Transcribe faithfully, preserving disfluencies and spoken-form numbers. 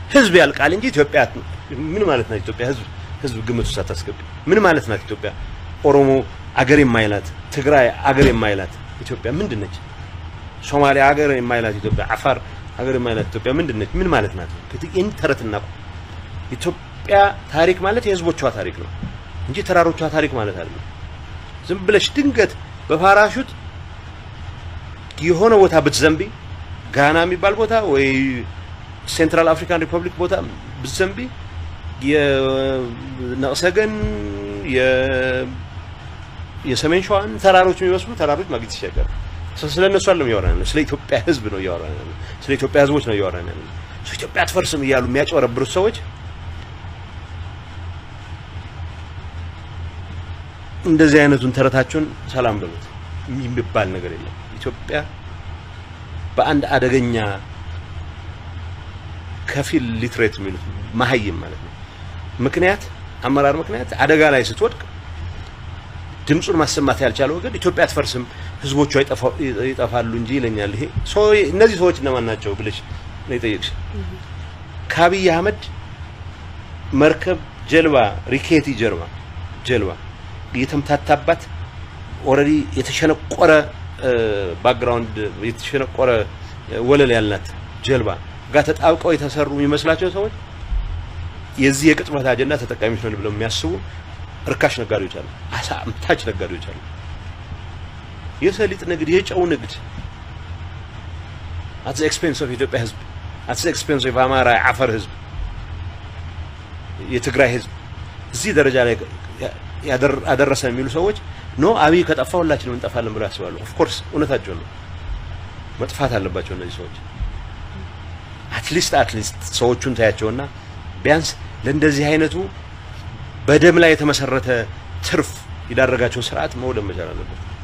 ህዝብ ያልቃል እንጂ ኢትዮጵያ ምን ማለት ነው ኢትዮጵያ ህዝብ ህዝብ ግምት ውስጥ አታስገቢ ምን ማለት ነው ኢትዮጵያ ኦሮሞ አገር የማይላት ትግራይ አገር የማይላት ኢትዮጵያ ምንድነች ሶማሊያ አገር የማይላት ኢትዮጵያ አፋር አገር የማይላት ኢትዮጵያ ምንድነች ምን ማለት ናት ከጥቂን ተረትና ኢትዮጵያ ታሪክ ማለት የህዝቦቿ ታሪክ ነው እንጂ ተራሮቿ ታሪክ ማለት አይደለም ዝም ብለሽ ድንገት በፓራሹት የሆነ ቦታ ብትዘምቢ ጋና የሚባል ቦታ ወይ ሴንትራል አፍሪካን ሪፐብሊክ ቦታ ብትዘምቢ የነቅሰገን የ የሰሜን ሸዋን ተራሮች የሚመስሉ ተራሮች ማግኘት ይችላል ስለነሱ አይደለም ያወራን ስለ ኢትዮጵያ ህዝብ ነው ያወራን ስለ ኢትዮጵያ ህዝቦች ነው ያወራን ስለ ኢትዮጵያ አትፈርስም ይያሉ የሚያጨረብሩት ሰዎች እንደዚህ አይነቱን ተረታቸውን ሰላም በሉት የሚባል ነገር የለም ኢትዮጵያ በአንድ አደገኛ ከፊል ሊትሬት የሚሉት ማህይም ማለት ነው ምክንያት አመራር ምክንያት አደጋ ላይ ስትወድቅ ድምጹን ማሰማት ያልቻለው ወገን ኢትዮጵያ አትፈርስም ህዝቦቿ ይጠፋሉ እንጂ ይለኛል ይሄ ሶ እነዚህ ሰዎች እነማን ናቸው ብለሽ ነው የጠየቅሽ ካቢይ አህመድ መርከብ ጀልባ ሪኬቲ ጀልባ ጀልባ የተምታታባት ኦሬዲ የተሸነቆረ ባክግራውንድ የተሸነቆረ ወለል ያልናት ጀልባ ጋር ተጣብቀው የተሰሩ የሚመስላቸው ሰዎች የዚህ የቅጥበት አጀንዳ ተጠቃሚዎች ነው ብለው የሚያስቡ እርካሽ ነጋዴዎች አሉ አሳ አምታች ነጋዴዎች አሉ የሰሊጥ ንግድ የጨው ንግድ at the expense of ኢትዮጵያ ህዝብ at the expense of አማራ አፈር ህዝብ የትግራይ ህዝብ እዚህ ደረጃ ላይ ያደረሰ የሚሉ ሰዎች ኖ አብይ ከጠፋውላችን ምን ጠፋለን ብለው ያስባሉ of course እውነታቸው ነው መጥፋት አለባቸው እነዚህ ሰዎች at least at least ሰዎቹን ታያቸውና ቢያንስ ለእንደዚህ አይነቱ በደም ላይ የተመሰረተ ትርፍ ይዳረጋቸው ስርዓት መውደም መቻል አለበት